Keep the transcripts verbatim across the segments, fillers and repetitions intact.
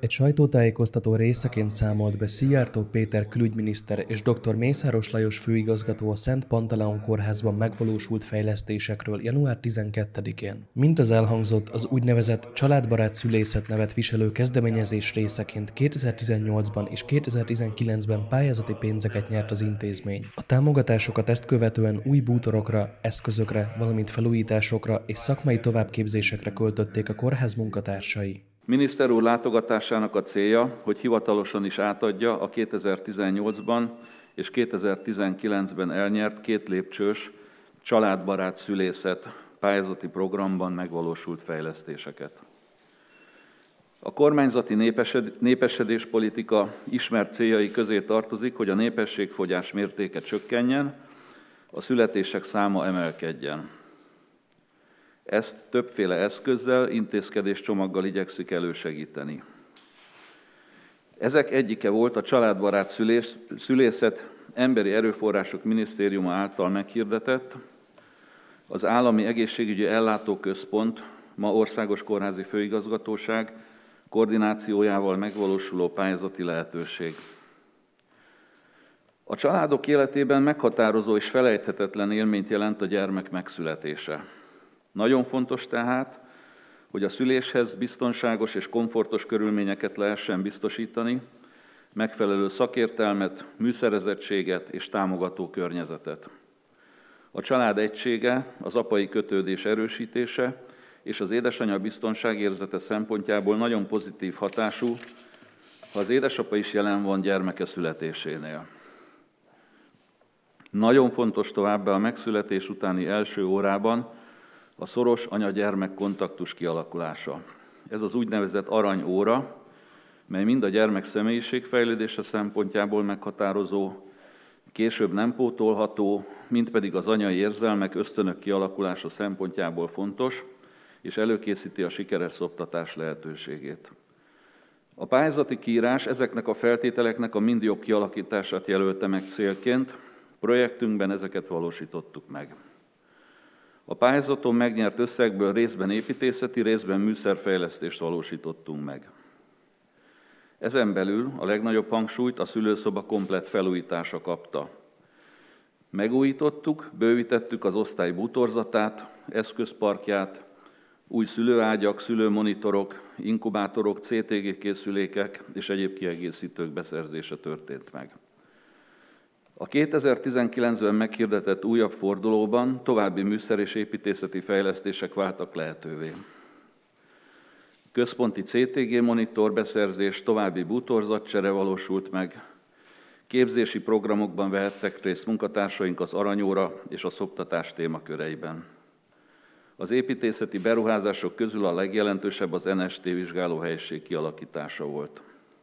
Egy sajtótájékoztató részeként számolt be Szijjártó Péter külügyminiszter és dr. Mészáros Lajos főigazgató a Szent Pantaleon kórházban megvalósult fejlesztésekről január tizenkettedikén. Mint az elhangzott, az úgynevezett családbarát szülészet nevet viselő kezdeményezés részeként kétezer-tizennyolcban és kétezer-tizenkilencben pályázati pénzeket nyert az intézmény. A támogatásokat ezt követően új bútorokra, eszközökre, valamint felújításokra és szakmai továbbképzésekre költötték a kórház munkatársai. Miniszter úr látogatásának a célja, hogy hivatalosan is átadja a kétezer-tizennyolcban és kétezer-tizenkilencben elnyert két lépcsős családbarát szülészet pályázati programban megvalósult fejlesztéseket. A kormányzati népesed, népesedéspolitika ismert céljai közé tartozik, hogy a népességfogyás mértéke csökkenjen, a születések száma emelkedjen. Ezt többféle eszközzel, intézkedéscsomaggal igyekszik elősegíteni. Ezek egyike volt a családbarát szülész, szülészet Emberi Erőforrások Minisztériuma által meghirdetett, az Állami Egészségügyi Ellátóközpont, ma Országos Kórházi Főigazgatóság koordinációjával megvalósuló pályázati lehetőség. A családok életében meghatározó és felejthetetlen élményt jelent a gyermek megszületése. Nagyon fontos tehát, hogy a szüléshez biztonságos és komfortos körülményeket lehessen biztosítani, megfelelő szakértelmet, műszerezettséget és támogató környezetet. A család egysége, az apai kötődés erősítése és az édesanya biztonságérzete szempontjából nagyon pozitív hatású, ha az édesapa is jelen van gyermeke születésénél. Nagyon fontos továbbá a megszületés utáni első órában a szoros anya-gyermek kontaktus kialakulása. Ez az úgynevezett aranyóra, mely mind a gyermek személyiségfejlődése szempontjából meghatározó, később nem pótolható, mind pedig az anyai érzelmek, ösztönök kialakulása szempontjából fontos, és előkészíti a sikeres szoptatás lehetőségét. A pályázati kiírás ezeknek a feltételeknek a mind jobb kialakítását jelölte meg célként, projektünkben ezeket valósítottuk meg. A pályázaton megnyert összegből részben építészeti, részben műszerfejlesztést valósítottunk meg. Ezen belül a legnagyobb hangsúlyt a szülőszoba komplett felújítása kapta. Megújítottuk, bővítettük az osztály bútorzatát, eszközparkját, új szülőágyak, szülőmonitorok, inkubátorok, cé té gé készülékek és egyéb kiegészítők beszerzése történt meg. A kétezer-tizenkilencben meghirdetett újabb fordulóban további műszer- és építészeti fejlesztések váltak lehetővé. Központi cé té gé monitor beszerzés, további bútorzatcsere valósult meg, képzési programokban vehettek részt munkatársaink az aranyóra és a szoptatás témaköreiben. Az építészeti beruházások közül a legjelentősebb az en es té vizsgálóhelység kialakítása volt.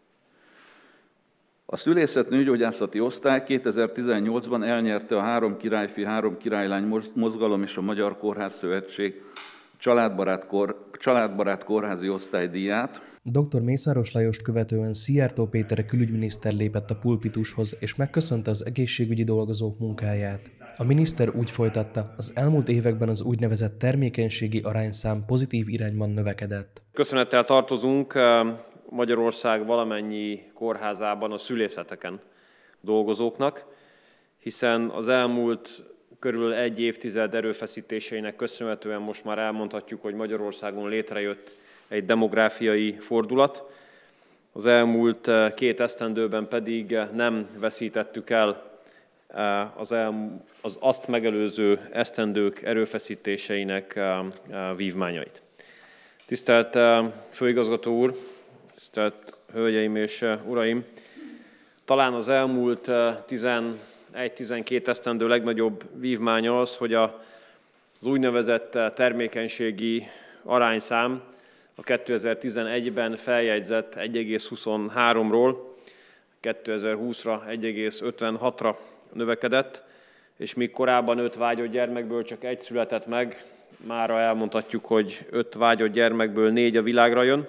A szülészet nőgyógyászati osztály kétezer-tizennyolcban elnyerte a Három királyfi, Három királylány mozgalom és a Magyar Kórház Szövetség családbarát, kor, családbarát kórházi osztálydíját. dr. Mészáros Lajost követően Szijjártó Péter külügyminiszter lépett a pulpitushoz és megköszönte az egészségügyi dolgozók munkáját. A miniszter úgy folytatta, az elmúlt években az úgynevezett termékenységi arányszám pozitív irányban növekedett. Köszönettel tartozunk Magyarország valamennyi kórházában a szülészeteken dolgozóknak, hiszen az elmúlt körülbelül egy évtized erőfeszítéseinek köszönhetően most már elmondhatjuk, hogy Magyarországon létrejött egy demográfiai fordulat. Az elmúlt két esztendőben pedig nem veszítettük el az, el, az azt megelőző esztendők erőfeszítéseinek vívmányait. Tisztelt Főigazgató úr, tisztelt Hölgyeim és Uraim! Talán az elmúlt tizenegy-tizenkét esztendő legnagyobb vívmánya az, hogy az úgynevezett termékenységi arányszám a kétezer-tizenegyben feljegyzett egy egész huszonháromról kétezer-húszra egy egész ötvenhatra növekedett, és míg korábban öt vágyott gyermekből csak egy született meg, mára elmondhatjuk, hogy öt vágyott gyermekből négy a világra jön,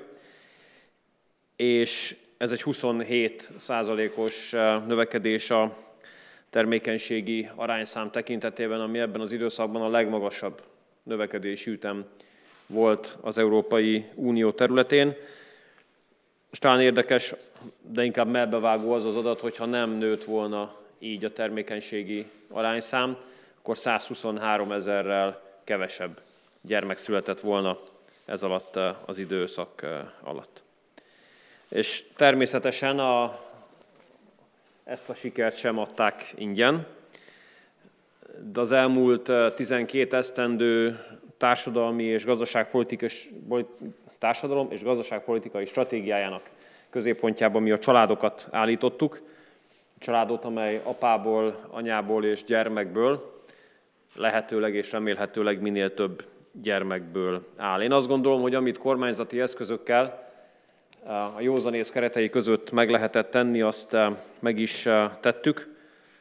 és ez egy huszonhét százalékos növekedés a termékenységi arányszám tekintetében, ami ebben az időszakban a legmagasabb növekedési ütem volt az Európai Unió területén. És talán érdekes, de inkább mellbevágó az az adat, hogyha nem nőtt volna így a termékenységi arányszám, akkor százhuszonhárom ezerrel kevesebb gyermek született volna ez alatt az időszak alatt. És természetesen a, ezt a sikert sem adták ingyen, de az elmúlt tizenkét esztendő társadalmi és gazdaságpolitikai, társadalom és gazdaságpolitikai stratégiájának középpontjában mi a családokat állítottuk. A családot, amely apából, anyából és gyermekből, lehetőleg és remélhetőleg minél több gyermekből áll. Én azt gondolom, hogy amit kormányzati eszközökkel a józanész keretei között meg lehetett tenni, azt meg is tettük.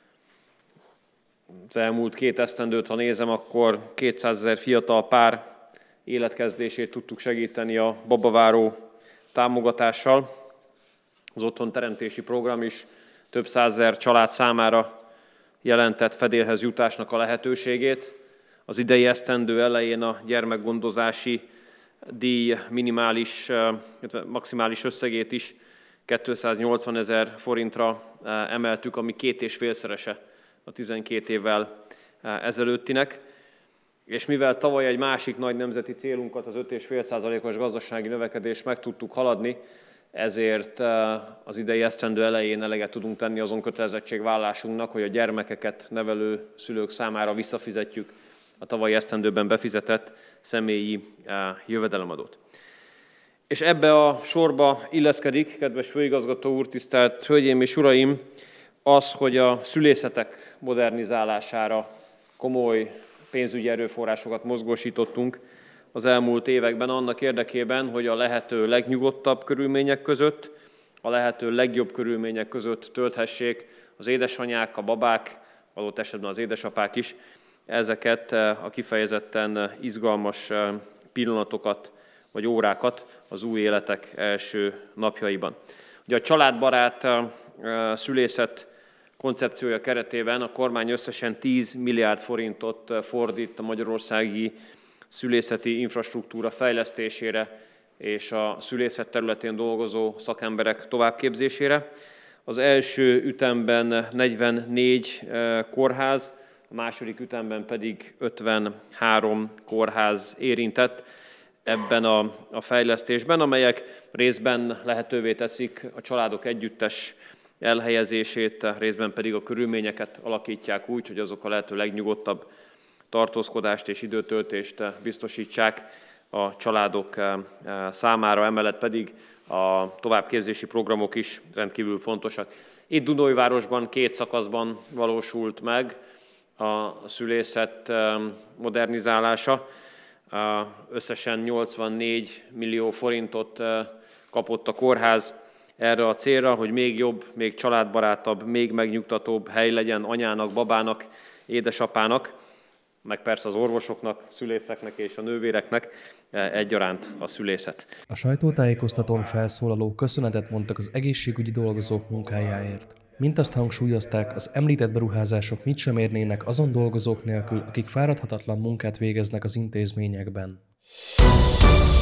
Az elmúlt két esztendőt, ha nézem, akkor kétszázezer fiatal pár életkezdését tudtuk segíteni a babaváró támogatással. Az otthonteremtési program is több százezer család számára jelentett fedélhez jutásnak a lehetőségét. Az idei esztendő elején a gyermekgondozási díj minimális, maximális összegét is kétszáznyolcvan ezer forintra emeltük, ami két és félszerese a tizenkét évvel ezelőttinek. És mivel tavaly egy másik nagy nemzeti célunkat, az öt egész öt százalékos gazdasági növekedést meg tudtuk haladni, ezért az idei esztendő elején eleget tudunk tenni azon kötelezettségvállásunknak, hogy a gyermekeket nevelő szülők számára visszafizetjük a tavalyi esztendőben befizetett személyi jövedelemadót. És ebbe a sorba illeszkedik, kedves főigazgató úr, tisztelt hölgyeim és uraim, az, hogy a szülészetek modernizálására komoly pénzügyi erőforrásokat mozgósítottunk az elmúlt években annak érdekében, hogy a lehető legnyugodtabb körülmények között, a lehető legjobb körülmények között tölthessék az édesanyák, a babák, adott esetben az édesapák is ezeket a kifejezetten izgalmas pillanatokat vagy órákat az új életek első napjaiban. Ugye a családbarát szülészet koncepciója keretében a kormány összesen tíz milliárd forintot fordít a magyarországi szülészeti infrastruktúra fejlesztésére és a szülészet területén dolgozó szakemberek továbbképzésére. Az első ütemben negyvennégy kórház, a második ütemben pedig ötvenhárom kórház érintett ebben a, a fejlesztésben, amelyek részben lehetővé teszik a családok együttes elhelyezését, részben pedig a körülményeket alakítják úgy, hogy azok a lehető legnyugodtabb tartózkodást és időtöltést biztosítsák a családok számára, emellett pedig a továbbképzési programok is rendkívül fontosak. Itt Dunaújvárosban két szakaszban valósult meg a szülészet modernizálása. Összesen nyolcvannégy millió forintot kapott a kórház erre a célra, hogy még jobb, még családbarátabb, még megnyugtatóbb hely legyen anyának, babának, édesapának, meg persze az orvosoknak, szülészeknek és a nővéreknek egyaránt a szülészet. A sajtótájékoztatón felszólalók köszönetet mondtak az egészségügyi dolgozók munkájáért. Mint azt hangsúlyozták, az említett beruházások mit sem érnének azon dolgozók nélkül, akik fáradhatatlan munkát végeznek az intézményekben.